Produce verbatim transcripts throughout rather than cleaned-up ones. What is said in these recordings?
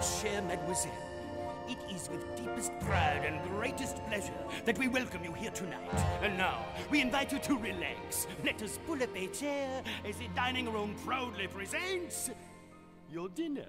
chère mademoiselle, it is with deepest pride and greatest pleasure that we welcome you here tonight. And now, we invite you to relax. Let us pull up a chair as the dining room proudly presents your dinner.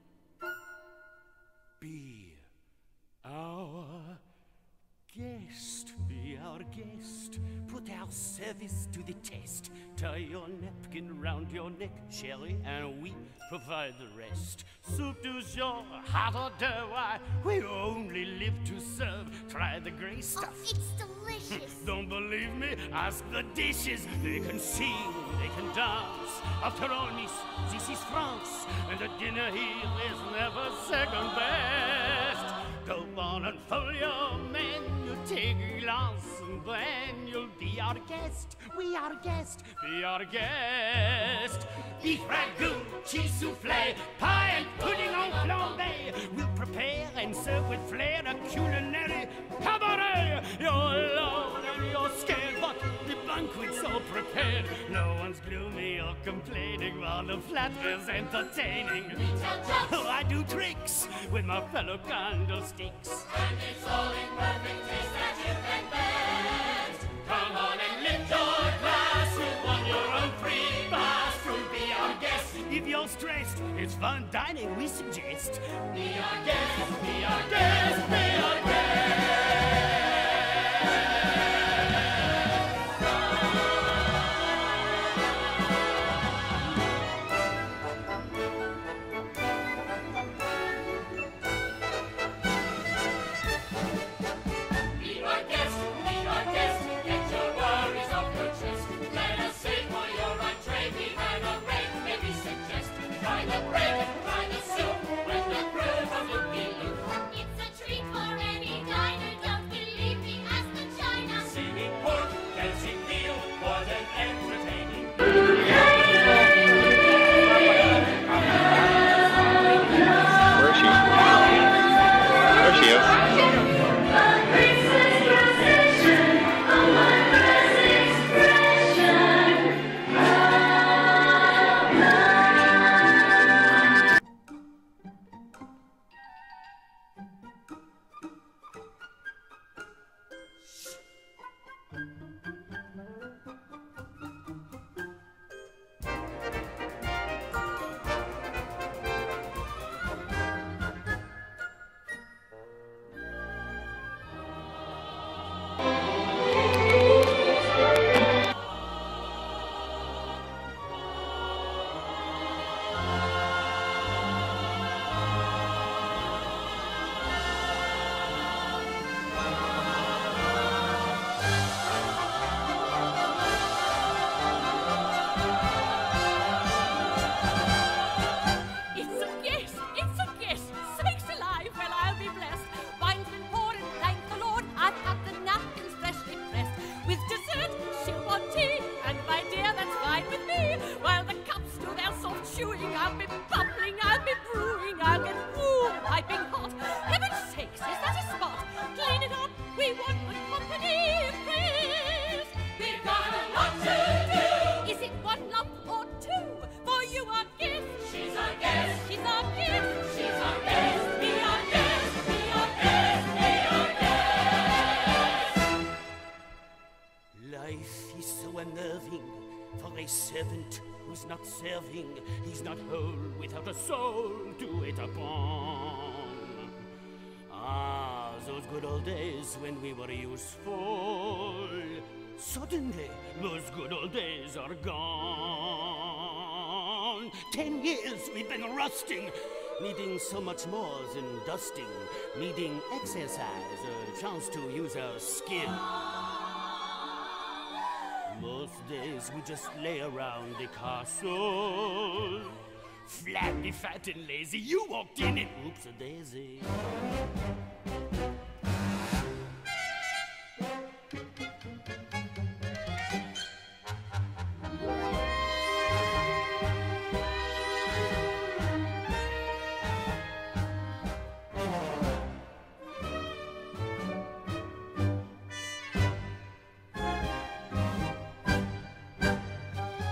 Be our guest, be our guest. Put our service to the test. Tie your napkin round your neck, Sherry, and we provide the rest. Soup du jour, hot or deux, why, we only live to serve. Try the gray stuff. Oh, it's delicious. Don't believe me? Ask the dishes. They can sing, they can dance. After all, miss, this is France, and a dinner here is never second best. Go on and follow your menu, take a glance, and then you'll be our guest. We are guest, be our guest. Beef ragout, cheese soufflé, pie and pudding en flambé. We'll prepare and serve with flair a culinary cabaret. You're alone and you're scared, but the banquet's all prepared. No one's gloomy or complaining while the flat is entertaining. Oh, I do tricks with my fellow candlesticks. And it's all in perfect taste that you can best. Come on and lift your glass. You've won your own free pass. Be our guest. If you're stressed, it's fun dining, we suggest. Be our guest, be our guest, be our guest. Be our guest, be our guest. Get your worries off your chest. Let us say for your entree, we had a rate, maybe suggest. Try the bread, try the soup, when the crew of looky-loo. It's a treat for any diner. Don't believe me, ask the China. Singing pork, dancing veal, more than entertaining. Where is she? There she is. It's a guess, it's a guess. Sakes alive, well, I'll be blessed. Wine's been poured and thank the Lord. I've got the napkins freshly pressed. With dessert, she'll want tea. And my dear, that's fine with me. While the cups do their soft chewing, I'll be bubbling, I'll be brewing. I'll get warm, piping hot. Heaven's sakes, is that a spot? Clean it up, we want the company praise. We've got a lot to do. Is it one lump or two? For you are guest. She's our guest, She's our guest. she's our guest. Be our guest. Be our guest, be our guest. Life is so unnerving for a servant who's not serving. He's not whole without a soul to wait upon. Ah, those good old days when we were useful. Suddenly, those good old days are gone. Ten years we've been rusting, needing so much more than dusting, needing exercise, a chance to use our skin. Most days we just lay around the castle, flabby, fat, and lazy. You walked in and oops a daisy.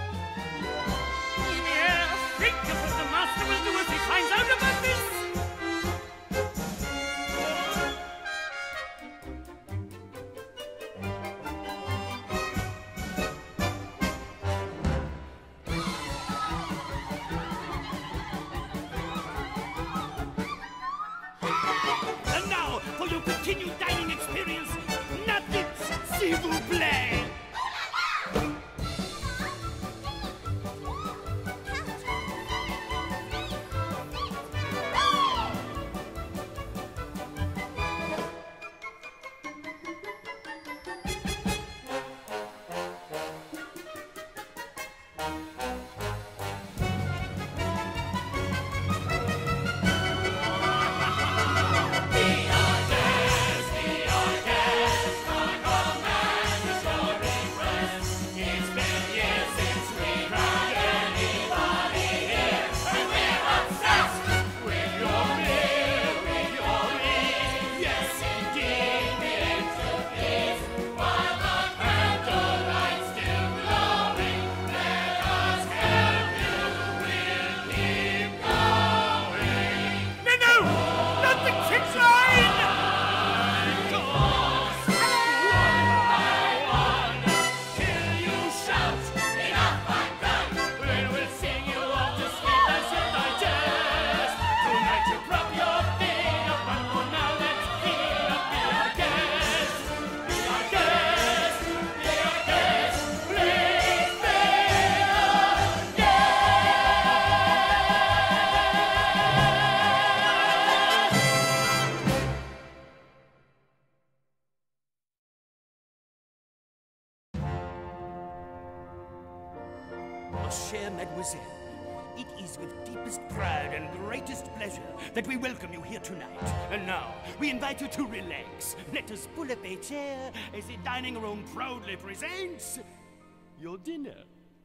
Think of what the master will do if he finds out about this. discontinued dining experience. Nothing, s'il vous plaît. Chère mademoiselle, it is with deepest pride and greatest pleasure that we welcome you here tonight. And now, we invite you to relax. Let us pull up a chair as the dining room proudly presents your dinner.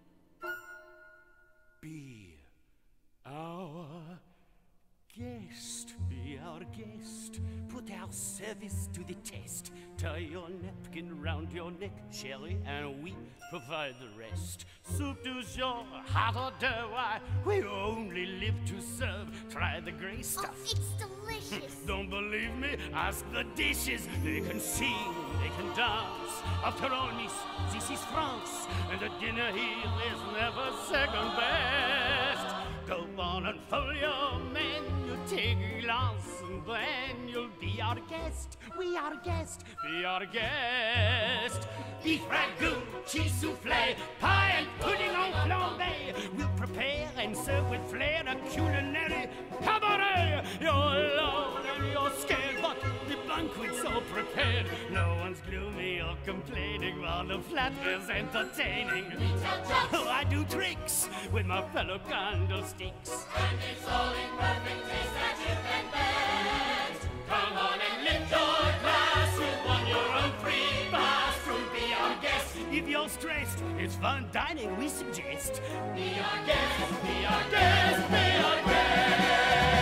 Be our guest, be our guest. Put our service to the test. Tie your napkin round your neck, chérie, and we provide the rest. Soup du jour, hot hors d'oeuvre, why, we only live to serve. Try the gray stuff. Oh, it's delicious. Don't believe me? Ask the dishes. They can sing, they can dance. After all, miss, this is France, and the dinner here is never second best. Go on and fill your menu, take a glass, and then you'll be our guest. We are guest, be our guest. Beef ragout, cheese soufflé, pie and pudding en flambé. We'll prepare and serve with flair a culinary cabaret. You're alone and you're scared, but the banquet's all prepared. No one's gloomy or complaining while the flat is entertaining. Oh, I do tricks with my fellow candlesticks. And it's all in perfect taste that you can best. Come on and lift your glass. You've won your own free pass to be our guest. If you're stressed, it's fun dining, we suggest. Be our guest, be our guest, be our guest.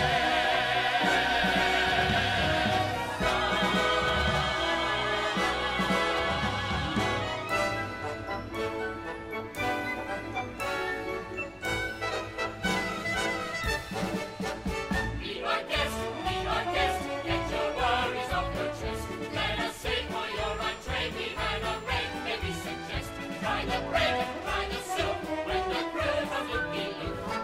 Be our guest, be our guest. Get your worries off your chest. Let us save for your entree. We've had a rate, maybe suggest. Try the bread, try the soup. When the crew comes looking loop.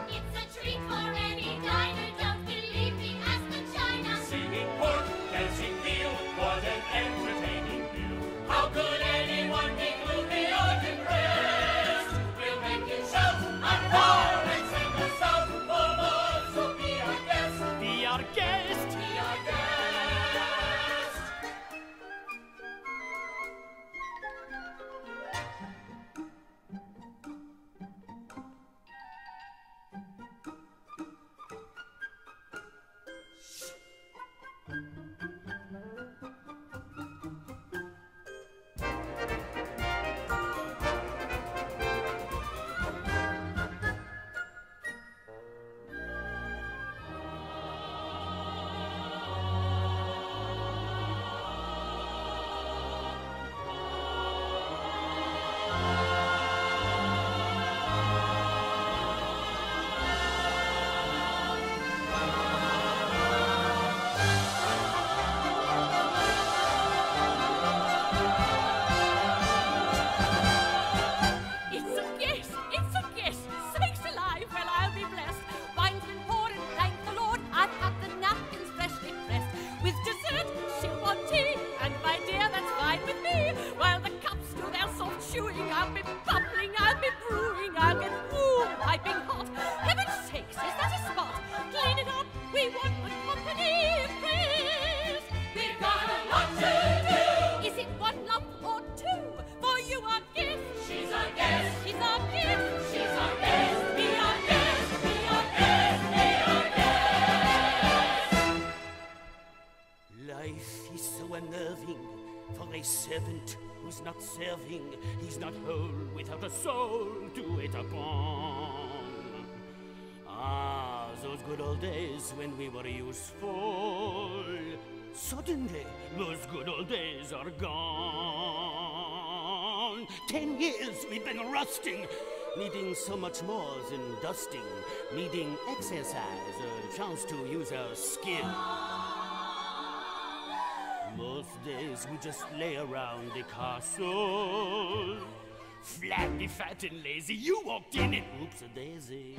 servant who's not serving, he's not whole without a soul to wait upon. Ah, those good old days when we were useful. Suddenly, those good old days are gone. Ten years we've been rusting, needing so much more than dusting, needing exercise, a chance to use our skill. Most days we just lay around the castle, flabby, fat and lazy. You walked in and oops a daisy.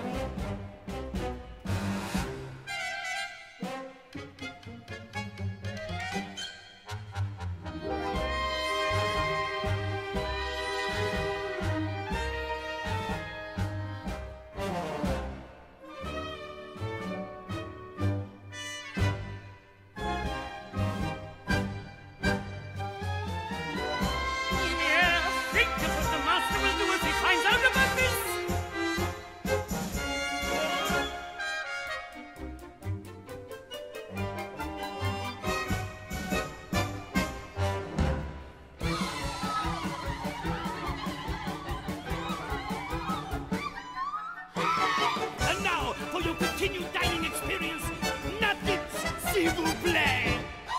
Continued dining experience, nuggets, s'il vous plaît.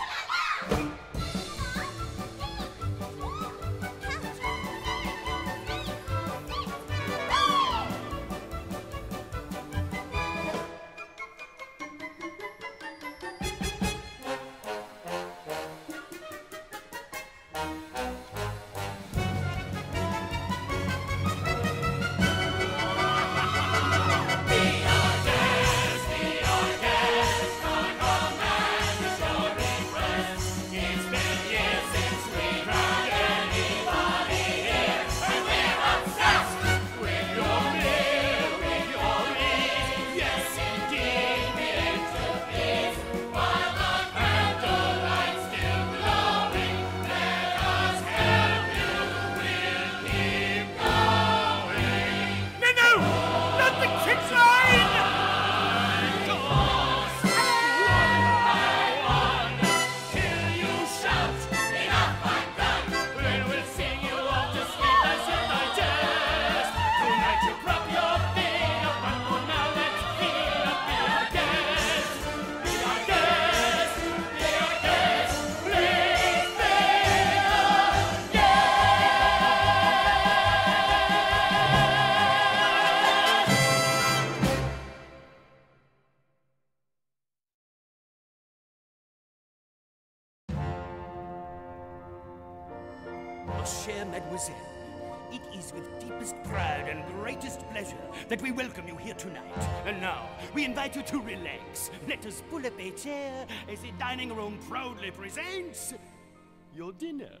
Chère mademoiselle, it is with deepest pride and greatest pleasure that we welcome you here tonight. And now, we invite you to relax. Let us pull up a chair as the dining room proudly presents your dinner.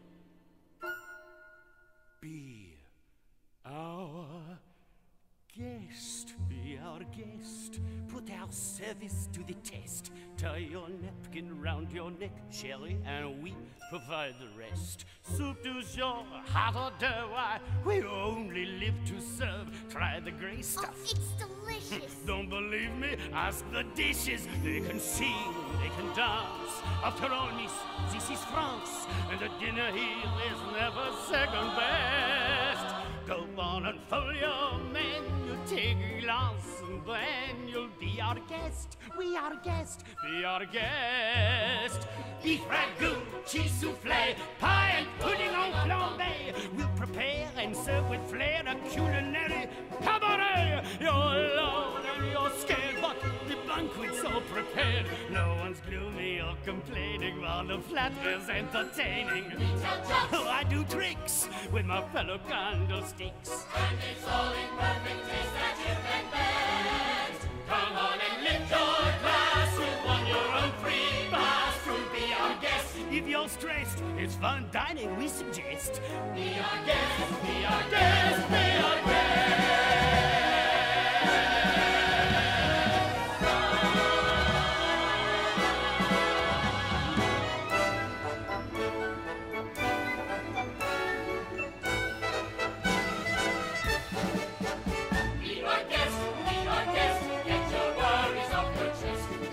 Be our guest, be our guest. Put our service to the test. Tie your napkin round your neck, Sherry, and we provide the rest. Soup du jour, hot or deux, why, we only live to serve. Try the gray stuff. Oh, it's delicious. Don't believe me? Ask the dishes. They can sing, they can dance. After all, miss, this is France, and the dinner here is never second best. Go on and follow your menu, take a glance, and then you'll be our guest. We are guest, be our guest. Beef ragout, cheese soufflé, pie and pudding en flambé. We'll prepare and serve with flair a culinary cabaret. You're alone and you're scared, but the banquet's all prepared. No one's gloomy or complaining while the flat is entertaining. Oh, I do tricks with my fellow candlesticks. And it's all in perfect taste that you can best. Come on and lift your glass with one your own free pass to be our guest. If you're stressed, it's fun dining we suggest. Be our guest, be our guest, be our guest.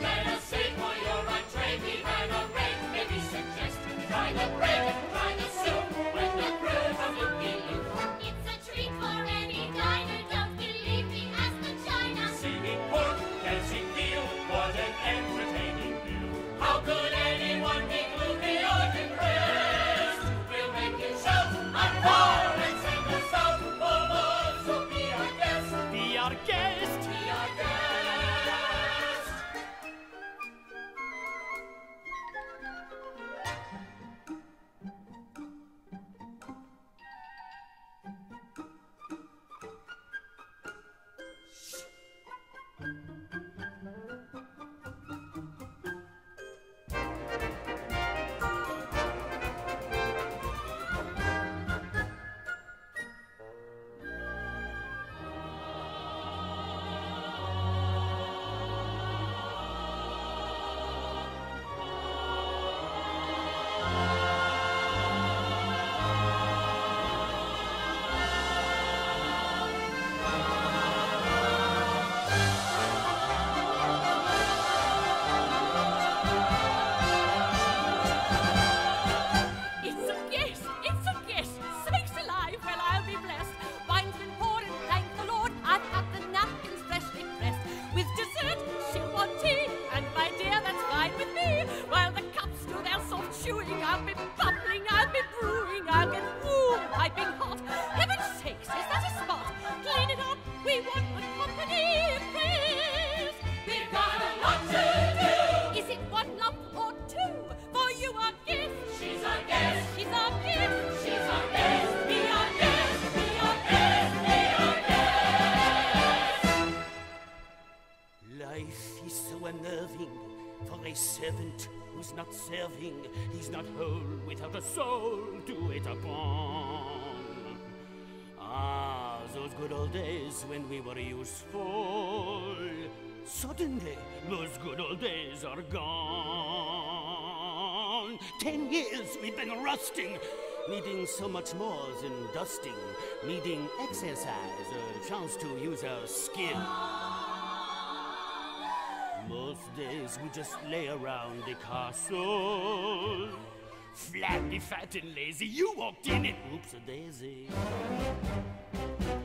Try the bread, try the soup. Life is so unnerving for a servant who's not serving. He's not whole without a soul to wait upon. Ah, those good old days when we were useful. Suddenly, those good old days are gone. Ten years we've been rusting, needing so much more than dusting, needing exercise, a chance to use our skill. Most days we just lay around the castle, flabby, fat and lazy. You walked in and oops a daisy.